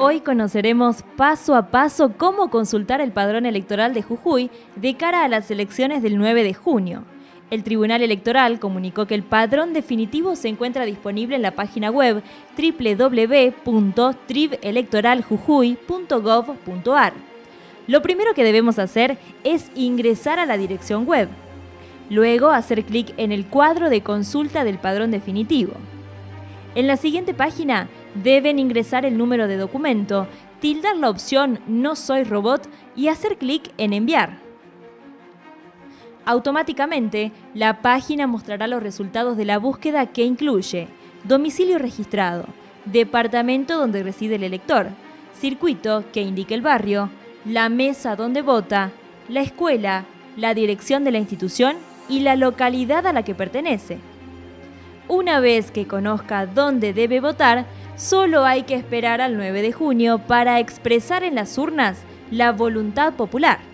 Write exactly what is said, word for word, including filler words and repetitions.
Hoy conoceremos paso a paso cómo consultar el padrón electoral de Jujuy de cara a las elecciones del nueve de junio. El Tribunal Electoral comunicó que el padrón definitivo se encuentra disponible en la página web doble u doble u doble u punto trib electoral jujuy punto gov punto ar. Lo primero que debemos hacer es ingresar a la dirección web. Luego hacer clic en el cuadro de consulta del padrón definitivo. En la siguiente página deben ingresar el número de documento, tildar la opción No soy robot y hacer clic en Enviar. Automáticamente, la página mostrará los resultados de la búsqueda que incluye domicilio registrado, departamento donde reside el elector, circuito que indique el barrio, la mesa donde vota, la escuela, la dirección de la institución y la localidad a la que pertenece. Una vez que conozca dónde debe votar, solo hay que esperar al nueve de junio para expresar en las urnas la voluntad popular.